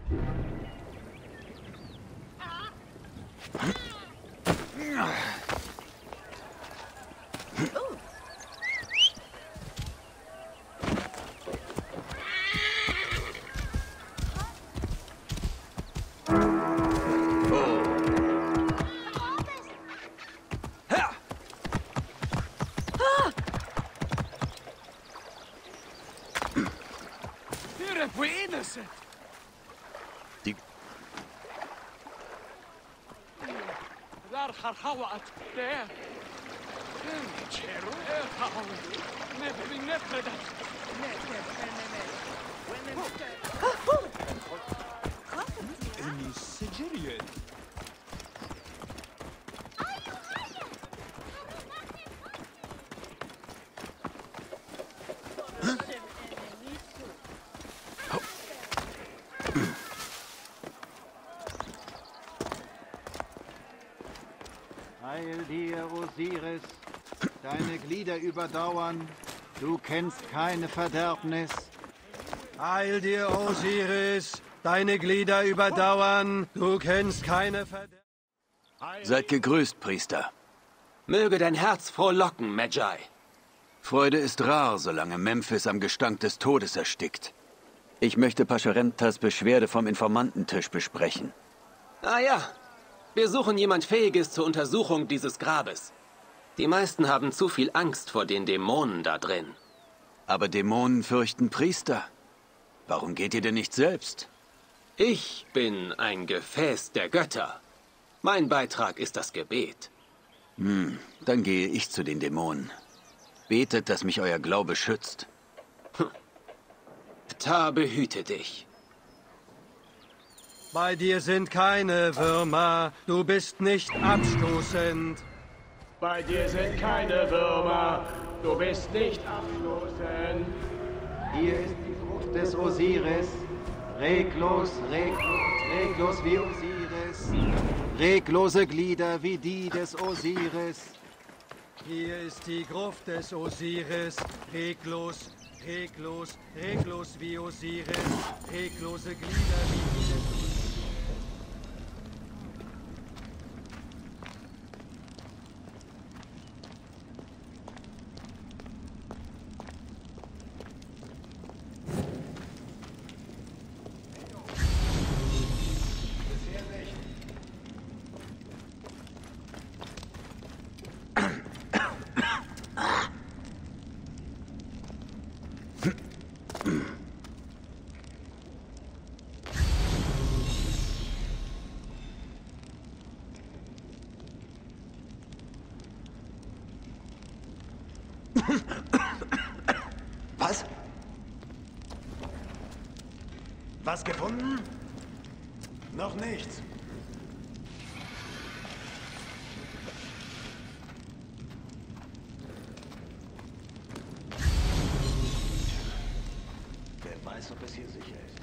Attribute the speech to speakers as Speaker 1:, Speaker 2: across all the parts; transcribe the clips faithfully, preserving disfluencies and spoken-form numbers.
Speaker 1: Die...
Speaker 2: Heil dir, Osiris, deine Glieder überdauern, du kennst keine Verderbnis.
Speaker 3: Heil dir, Osiris, deine Glieder überdauern, du kennst keine Verderbnis.
Speaker 1: Seid gegrüßt, Priester.
Speaker 4: Möge dein Herz frohlocken, Magi.
Speaker 1: Freude ist rar, solange Memphis am Gestank des Todes erstickt. Ich möchte Pascharentas Beschwerde vom Informantentisch besprechen.
Speaker 4: Ah ja, wir suchen jemand Fähiges zur Untersuchung dieses Grabes. Die meisten haben zu viel Angst vor den Dämonen da drin.
Speaker 1: Aber Dämonen fürchten Priester. Warum geht ihr denn nicht selbst?
Speaker 4: Ich bin ein Gefäß der Götter. Mein Beitrag ist das Gebet.
Speaker 1: Hm, dann gehe ich zu den Dämonen. Betet, dass mich euer Glaube schützt.
Speaker 4: Ptah behüte dich.
Speaker 3: Bei dir sind keine Würmer, du bist nicht abstoßend.
Speaker 5: Bei dir sind keine Würmer, du bist nicht abstoßend.
Speaker 2: Hier ist die Frucht des Osiris, reglos, reglos, reglos wie Osiris, reglose Glieder wie die des Osiris.
Speaker 3: Hier ist die Gruft des Osiris, reglos, reglos, reglos wie Osiris, reglose Glieder wie die des Osiris.
Speaker 6: Was? Was gefunden? Noch nichts. Wer weiß, ob es hier sicher ist.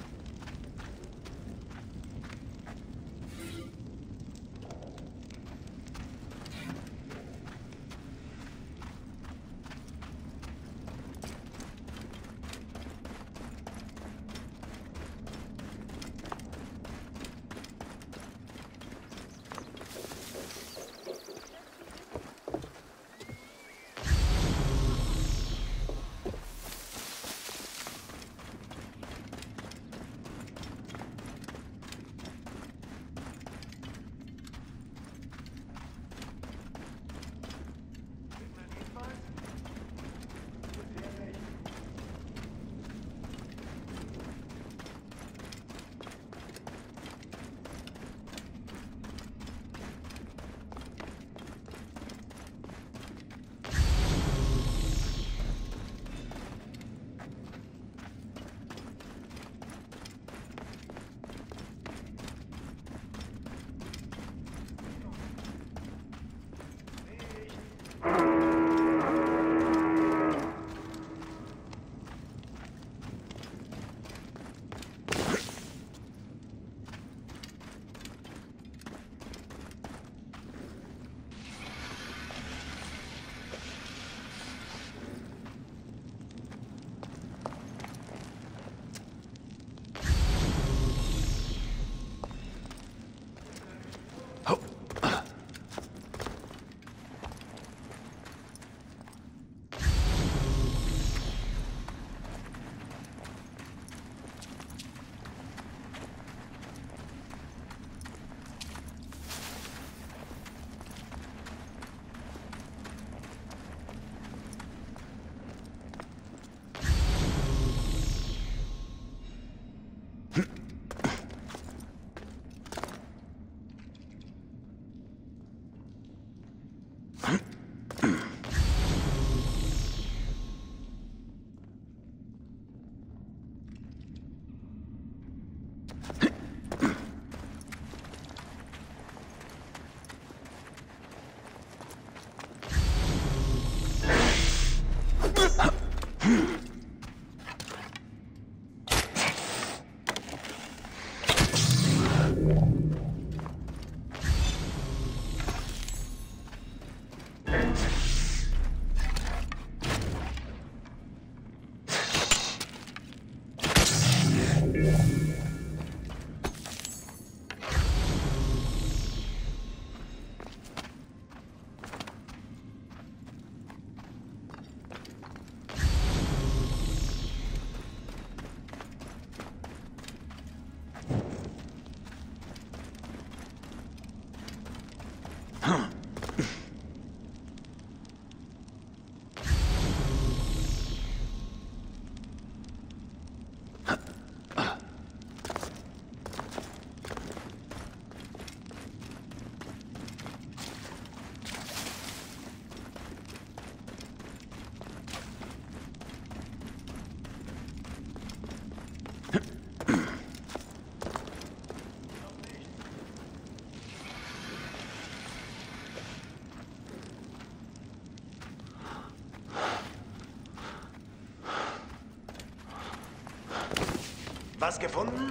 Speaker 6: Was gefunden?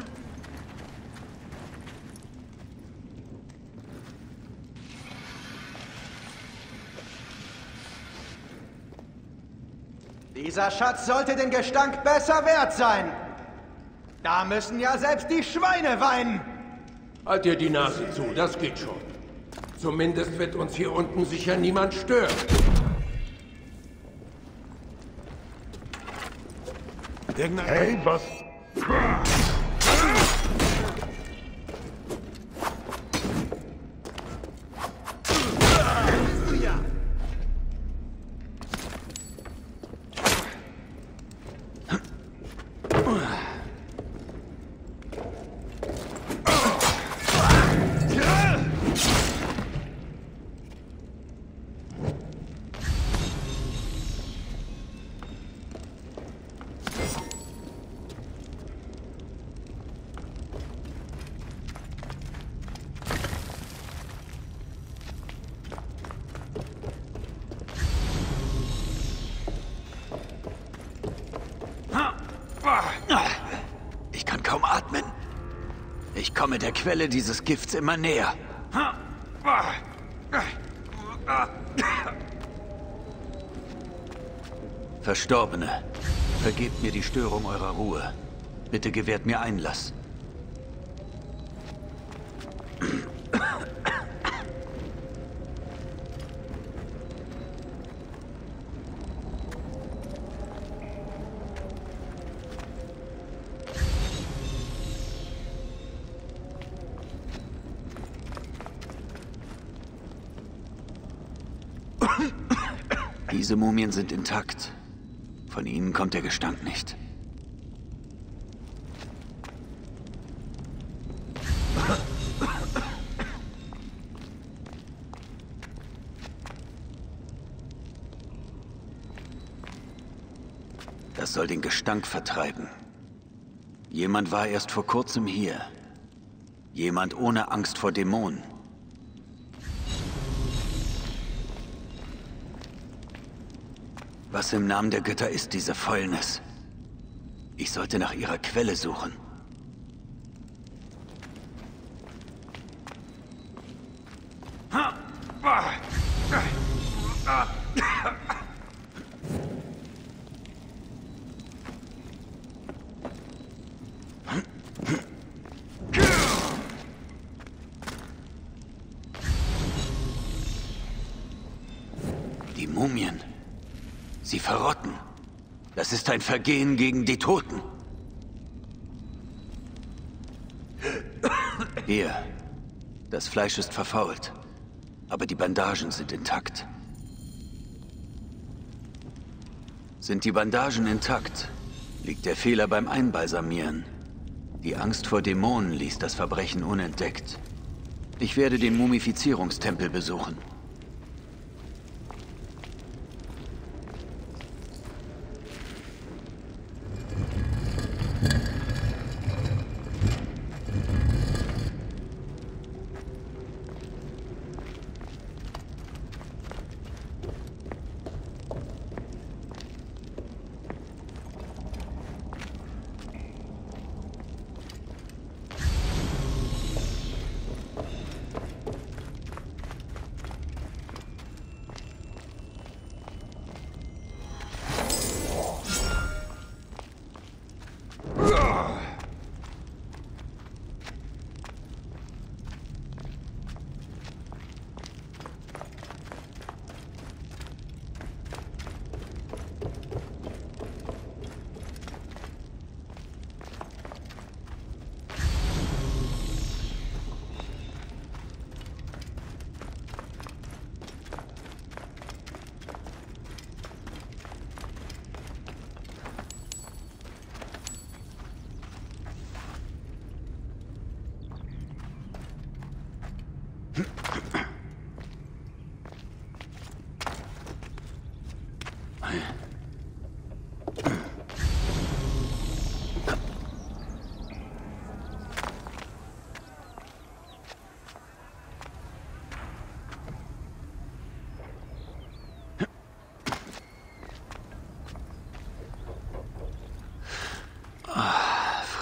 Speaker 2: Dieser Schatz sollte den Gestank besser wert sein. Da müssen ja selbst die Schweine weinen.
Speaker 7: Halt dir die Nase zu, das geht schon. Zumindest wird uns hier unten sicher niemand stören.
Speaker 6: Irgendein...
Speaker 7: Hey, was?
Speaker 1: Ich kann kaum atmen. Ich komme der Quelle dieses Gifts immer näher. Verstorbene, vergebt mir die Störung eurer Ruhe. Bitte gewährt mir Einlass. Diese Mumien sind intakt. Von ihnen kommt der Gestank nicht. Das soll den Gestank vertreiben. Jemand war erst vor kurzem hier. Jemand ohne Angst vor Dämonen. Was im Namen der Götter ist diese Fäulnis? Ich sollte nach ihrer Quelle suchen. Die Mumien. Sie verrotten. Das ist ein Vergehen gegen die Toten. Hier. Das Fleisch ist verfault. Aber die Bandagen sind intakt. Sind die Bandagen intakt, liegt der Fehler beim Einbalsamieren. Die Angst vor Dämonen ließ das Verbrechen unentdeckt. Ich werde den Mumifizierungstempel besuchen.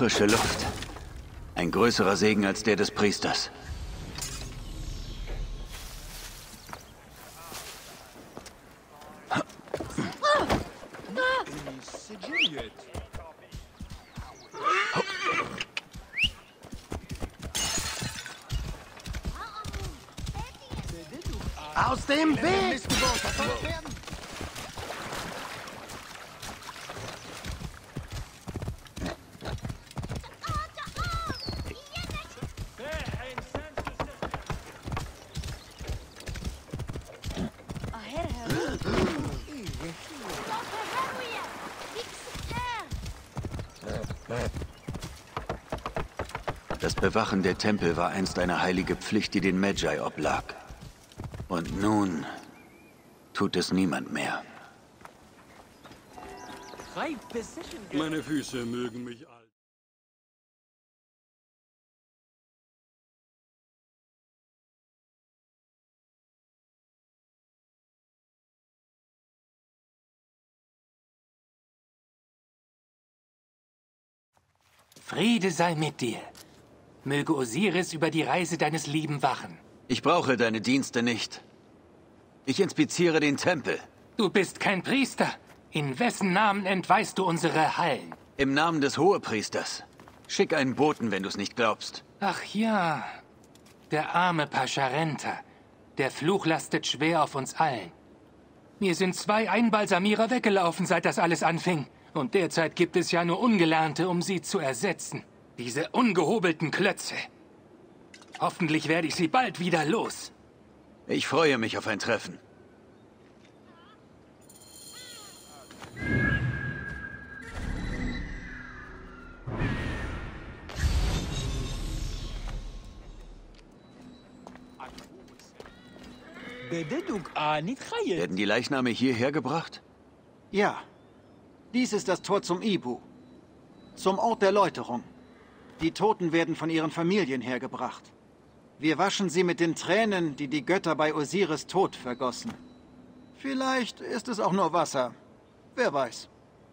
Speaker 1: Frische Luft. Ein größerer Segen als der des Priesters.
Speaker 2: Aus dem Weg!
Speaker 1: Das Bewachen der Tempel war einst eine heilige Pflicht, die den Magi oblag. Und nun tut es niemand mehr.
Speaker 8: Meine Füße mögen mich alt.
Speaker 9: Friede sei mit dir. Möge Osiris über die Reise deines Lieben wachen.
Speaker 1: Ich brauche deine Dienste nicht. Ich inspiziere den Tempel.
Speaker 9: Du bist kein Priester. In wessen Namen entweihst du unsere Hallen?
Speaker 1: Im Namen des Hohepriesters. Schick einen Boten, wenn du es nicht glaubst.
Speaker 9: Ach ja, der arme Pascherenta. Der Fluch lastet schwer auf uns allen. Mir sind zwei Einbalsamierer weggelaufen, seit das alles anfing. Und derzeit gibt es ja nur Ungelernte, um sie zu ersetzen. Diese ungehobelten Klötze. Hoffentlich werde ich sie bald wieder los.
Speaker 1: Ich freue mich auf ein Treffen. Werden die Leichname hierher gebracht?
Speaker 2: Ja. Dies ist das Tor zum Ibu. Zum Ort der Läuterung. Die Toten werden von ihren Familien hergebracht. Wir waschen sie mit den Tränen, die die Götter bei Osiris Tod vergossen. Vielleicht ist es auch nur Wasser. Wer weiß.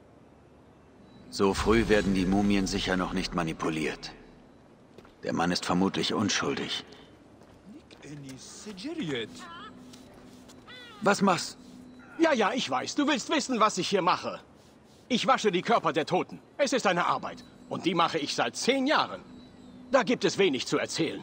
Speaker 1: So früh werden die Mumien sicher noch nicht manipuliert. Der Mann ist vermutlich unschuldig. Was machst du?
Speaker 5: Ja, ja, ich weiß. Du willst wissen, was ich hier mache. Ich wasche die Körper der Toten. Es ist eine Arbeit. Und die mache ich seit zehn Jahren. Da gibt es wenig zu erzählen.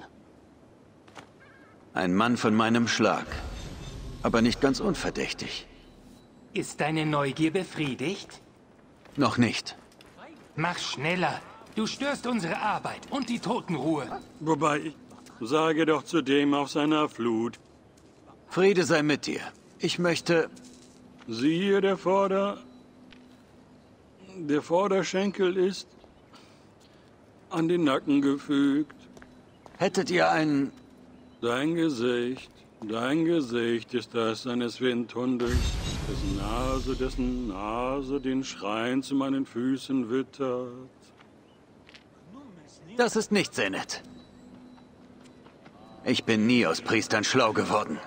Speaker 1: Ein Mann von meinem Schlag. Aber nicht ganz unverdächtig.
Speaker 9: Ist deine Neugier befriedigt?
Speaker 1: Noch nicht.
Speaker 9: Mach schneller. Du störst unsere Arbeit und die Totenruhe.
Speaker 8: Wobei, ich sage doch zudem auf seiner Flut.
Speaker 1: Friede sei mit dir. Ich möchte...
Speaker 8: Siehe, der Vorder... Der Vorderschenkel ist an den Nacken gefügt.
Speaker 1: Hättet ihr einen...
Speaker 8: Dein Gesicht, dein Gesicht ist das eines Windhundes, dessen Nase, dessen Nase den Schrein zu meinen Füßen wittert.
Speaker 1: Das ist nicht sehr nett. Ich bin nie aus Priestern schlau geworden.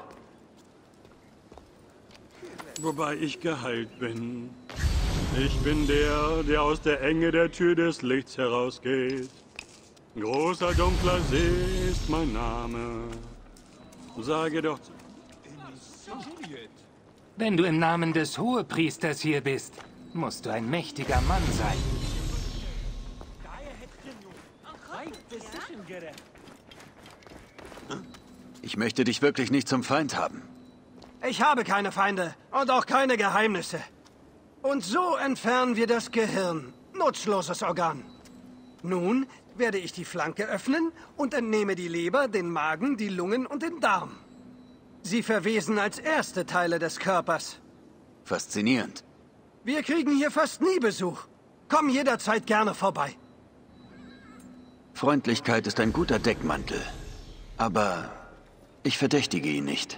Speaker 8: Wobei ich geheilt bin. Ich bin der, der aus der Enge der Tür des Lichts herausgeht. Großer dunkler See ist mein Name. Sage doch...
Speaker 9: Wenn du im Namen des Hohepriesters hier bist, musst du ein mächtiger Mann sein.
Speaker 1: Ich möchte dich wirklich nicht zum Feind haben.
Speaker 3: Ich habe keine Feinde und auch keine Geheimnisse. Und so entfernen wir das Gehirn. Nutzloses Organ. Nun werde ich die Flanke öffnen und entnehme die Leber, den Magen, die Lungen und den Darm. Sie verwesen als erste Teile des Körpers.
Speaker 1: Faszinierend.
Speaker 3: Wir kriegen hier fast nie Besuch. Komm jederzeit gerne vorbei.
Speaker 1: Freundlichkeit ist ein guter Deckmantel. Aber ich verdächtige ihn nicht.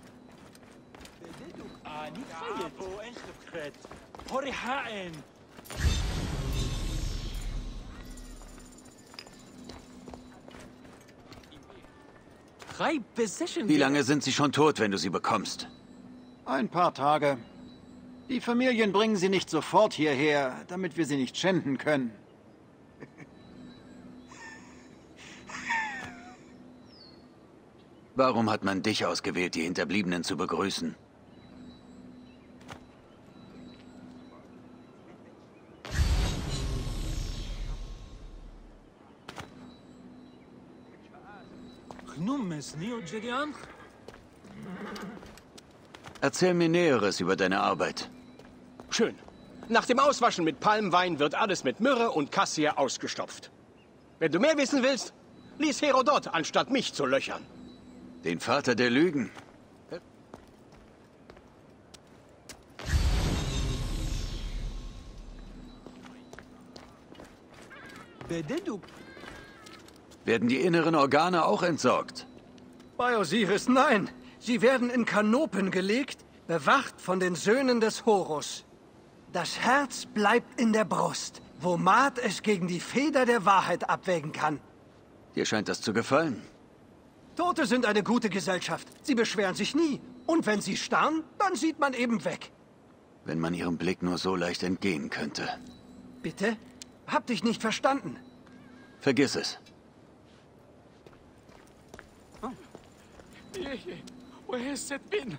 Speaker 1: Wie lange sind sie schon tot, wenn du sie bekommst?
Speaker 2: Ein paar Tage. Die Familien bringen sie nicht sofort hierher, damit wir sie nicht schänden können.
Speaker 1: Warum hat man dich ausgewählt, die Hinterbliebenen zu begrüßen? Erzähl mir Näheres über deine Arbeit.
Speaker 5: Schön. Nach dem Auswaschen mit Palmwein wird alles mit Myrrhe und Kassia ausgestopft. Wenn du mehr wissen willst, lies Herodot, anstatt mich zu löchern.
Speaker 1: Den Vater der Lügen. Werden die inneren Organe auch entsorgt?
Speaker 3: Bei Osiris nein. Sie werden in Kanopen gelegt, bewacht von den Söhnen des Horus. Das Herz bleibt in der Brust, wo Maat es gegen die Feder der Wahrheit abwägen kann.
Speaker 1: Dir scheint das zu gefallen.
Speaker 3: Tote sind eine gute Gesellschaft. Sie beschweren sich nie. Und wenn sie starren, dann sieht man eben weg.
Speaker 1: Wenn man ihrem Blick nur so leicht entgehen könnte.
Speaker 3: Bitte? Hab dich nicht verstanden.
Speaker 1: Vergiss es.
Speaker 10: Oh. Where has that been?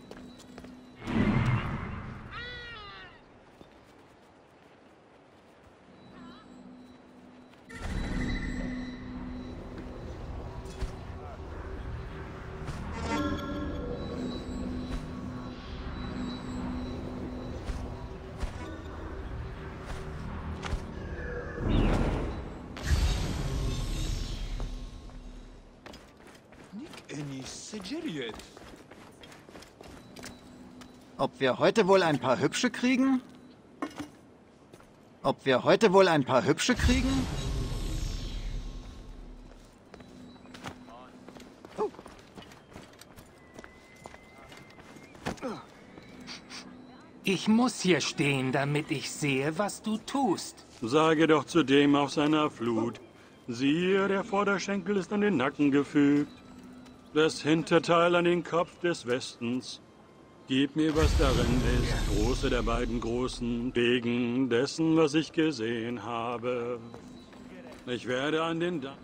Speaker 2: Ob wir heute wohl ein paar Hübsche kriegen? Ob wir heute wohl ein paar Hübsche kriegen? Oh.
Speaker 9: Ich muss hier stehen, damit ich sehe, was du tust.
Speaker 8: Sage doch zu dem auf seiner Flut. Siehe, der Vorderschenkel ist an den Nacken gefügt, das Hinterteil an den Kopf des Westens. Gib mir, was darin ist, große der beiden Großen, wegen dessen, was ich gesehen habe. Ich werde an den Damm...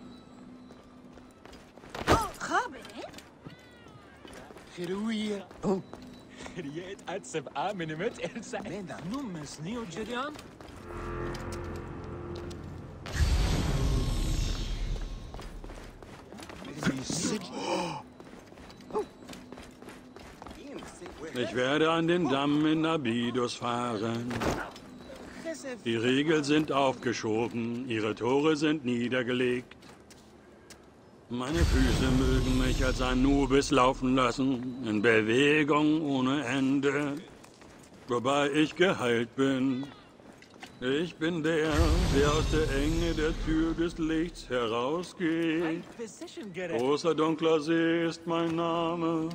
Speaker 10: Oh.
Speaker 8: Ich werde an den Damm in Abydos fahren. Die Riegel sind aufgeschoben, ihre Tore sind niedergelegt. Meine Füße mögen mich als Anubis laufen lassen, in Bewegung ohne Ende, wobei ich geheilt bin. Ich bin der, der aus der Enge der Tür des Lichts herausgeht. Großer dunkler See ist mein Name.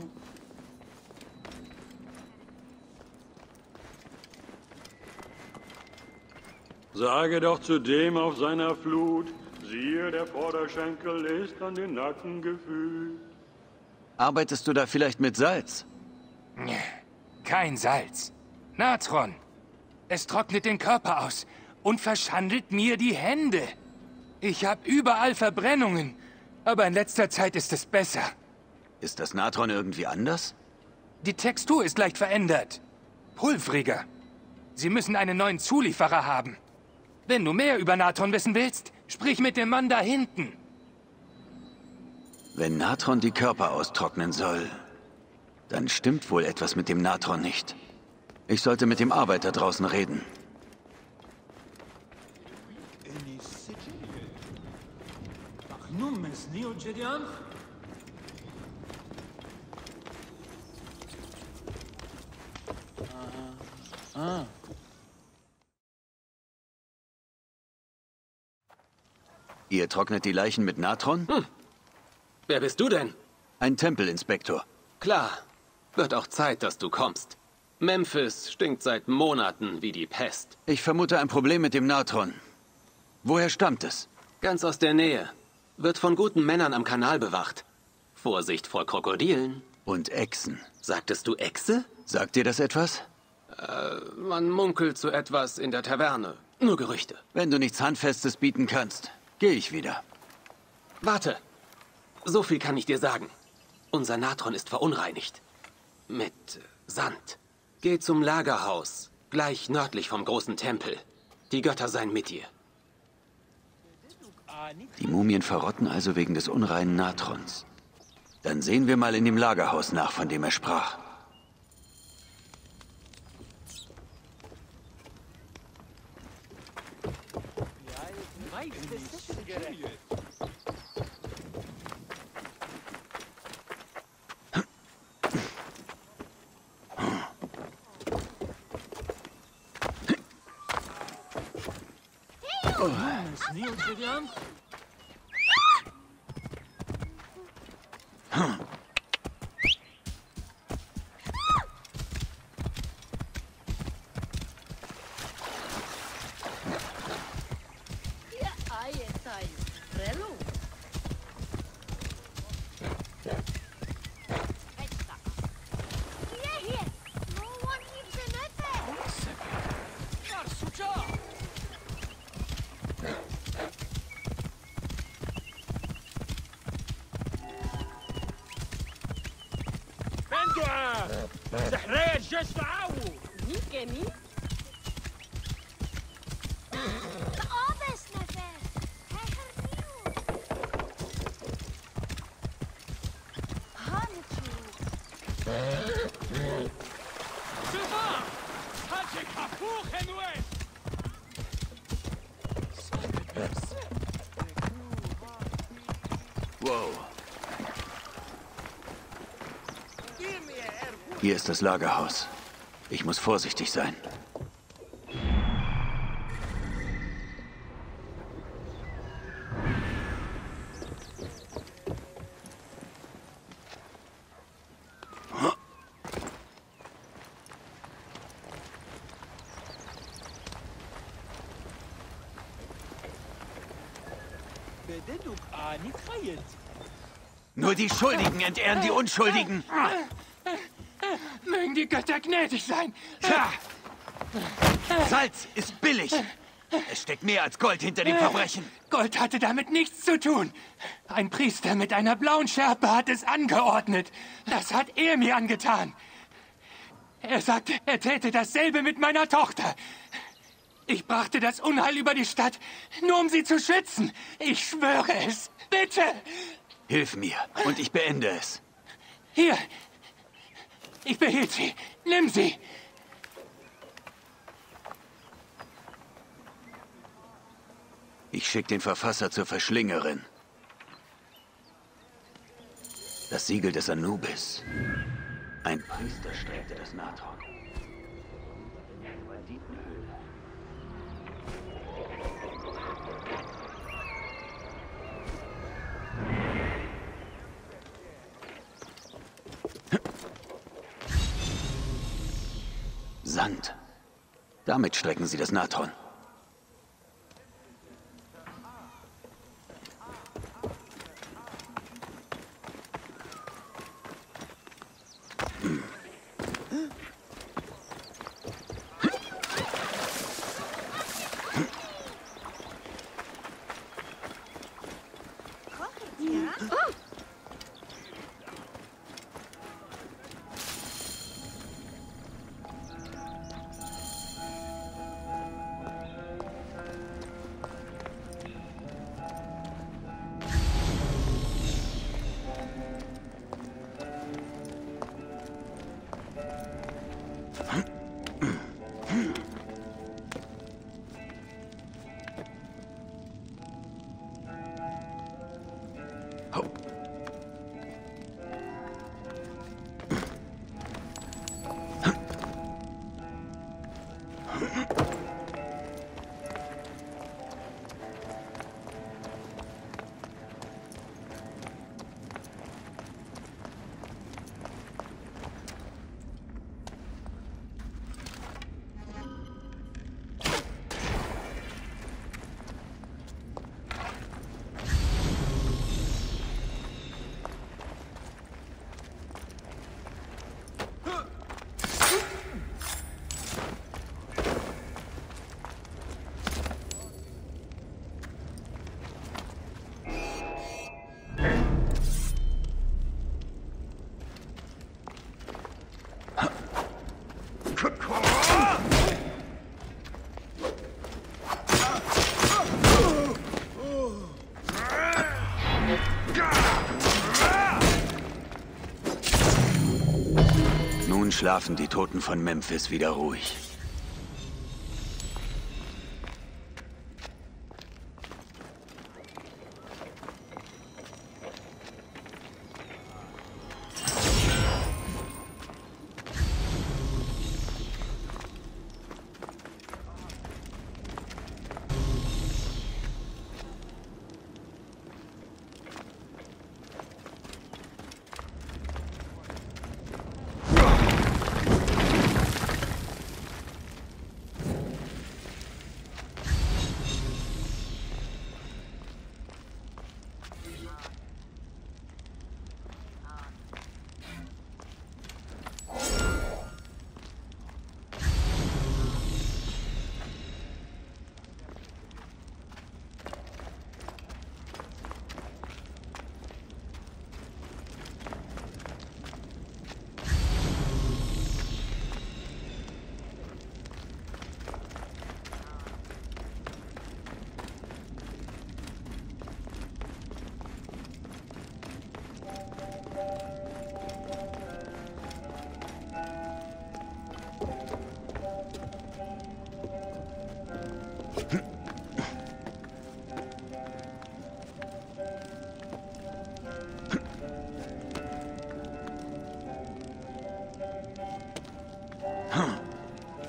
Speaker 8: Sage doch zu dem auf seiner Flut, siehe, der Vorderschenkel ist an den Nacken gefügt.
Speaker 1: Arbeitest du da vielleicht mit Salz?
Speaker 9: Kein Salz. Natron. Es trocknet den Körper aus und verschandelt mir die Hände. Ich habe überall Verbrennungen, aber in letzter Zeit ist es besser.
Speaker 1: Ist das Natron irgendwie anders?
Speaker 9: Die Textur ist leicht verändert. Pulvriger. Sie müssen einen neuen Zulieferer haben. Wenn du mehr über Natron wissen willst, sprich mit dem Mann da hinten.
Speaker 1: Wenn Natron die Körper austrocknen soll, dann stimmt wohl etwas mit dem Natron nicht. Ich sollte mit dem Arbeiter draußen reden.
Speaker 2: Ah.
Speaker 1: Ihr trocknet die Leichen mit Natron?
Speaker 4: Hm. Wer bist du denn?
Speaker 1: Ein Tempelinspektor.
Speaker 4: Klar. Wird auch Zeit, dass du kommst. Memphis stinkt seit Monaten wie die Pest.
Speaker 1: Ich vermute ein Problem mit dem Natron. Woher stammt es?
Speaker 4: Ganz aus der Nähe. Wird von guten Männern am Kanal bewacht. Vorsicht vor Krokodilen.
Speaker 1: Und Echsen.
Speaker 4: Sagtest du Echse?
Speaker 1: Sagt dir das etwas?
Speaker 4: Äh, man munkelt so etwas in der Taverne. Nur Gerüchte.
Speaker 1: Wenn du nichts Handfestes bieten kannst, gehe ich wieder.
Speaker 4: Warte. So viel kann ich dir sagen. Unser Natron ist verunreinigt. Mit Sand. Geh zum Lagerhaus, gleich nördlich vom großen Tempel. Die Götter seien mit dir.
Speaker 1: Die Mumien verrotten also wegen des unreinen Natrons. Dann sehen wir mal in dem Lagerhaus nach, von dem er sprach. Wow. Hier ist das Lagerhaus. Ich muss vorsichtig sein. Nur die Schuldigen entehren die Unschuldigen.
Speaker 9: Mögen die Götter gnädig sein.
Speaker 1: Tja. Salz ist billig. Es steckt mehr als Gold hinter dem Verbrechen.
Speaker 9: Gold hatte damit nichts zu tun. Ein Priester mit einer blauen Schärpe hat es angeordnet. Das hat er mir angetan. Er sagte, er täte dasselbe mit meiner Tochter. Ich brachte das Unheil über die Stadt, nur um sie zu schützen. Ich schwöre es. Bitte!
Speaker 1: Hilf mir und ich beende es.
Speaker 9: Hier. Ich behielt sie. Nimm sie.
Speaker 1: Ich schicke den Verfasser zur Verschlingerin. Das Siegel des Anubis. Ein Priester strebte das Natron. Sand. Damit strecken sie das Natron. schlafen die Toten von Memphis wieder ruhig.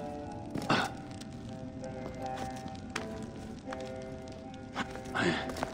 Speaker 1: Hm.